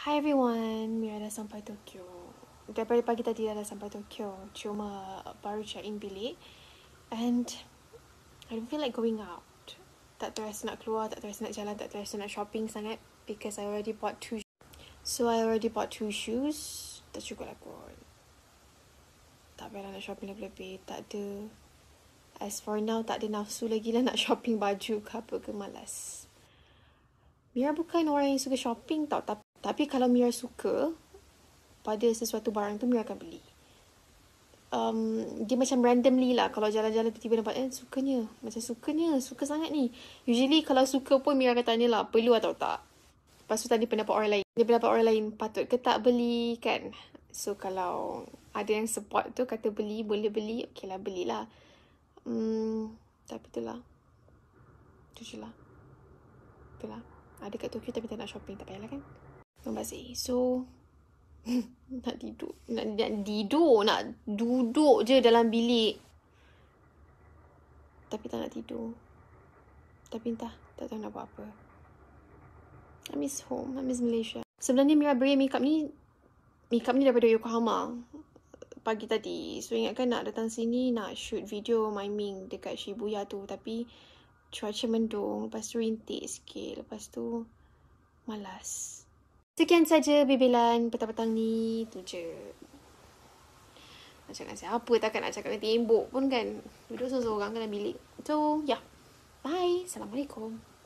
Hi everyone, Mira dah sampai Tokyo. Daripada pagi tadi dah sampai Tokyo. Cuma baru check in bilik. And I don't feel like going out. Tak terasa nak keluar, tak terasa nak jalan, tak terasa nak shopping sangat. Because I already bought 2. So I already bought 2 shoes. Tak cukup lah kot. Tak payah nak shopping lebih-lebih. Tak ada. As for now, tak ada nafsu lagi lah nak shopping baju ke apa ke, malas. Mira bukan orang yang suka shopping tau. Tapi kalau Mira suka pada sesuatu barang tu, Mira akan beli. Dia macam randomly lah. Kalau jalan-jalan tiba-tiba nampak, sukanya. Macam suka sangat ni. Usually kalau suka pun Mira akan tanya lah, perlu atau tak. Lepas tu tanya pendapat orang lain. Dia pendapat orang lain, patut ke tak beli kan. So kalau ada yang support tu, kata beli, boleh beli, okey lah, belilah. Tapi itulah. Itu je lah. Itulah. Ada kat Tokyo tapi tak nak shopping, tak payahlah kan. Membazir. So nak tidur. Nak duduk je dalam bilik. Tapi tak nak tidur. Tapi entah, tak tahu nak buat apa. I miss home. I miss Malaysia. Sebenarnya Mira beli makeup ni daripada Yokohama pagi tadi. So ingatkan nak datang sini nak shoot video miming dekat Shibuya tu. Tapi cuaca mendung. Lepas tu rintik sikit. Lepas tu malas. Sekian saja bebelan petang-petang ni. Tu je. Nak cakap siapa, takkan nak cakap dengan tembok pun kan. Duduk seorang-seorang dalam bilik. So, yeah. Bye. Assalamualaikum.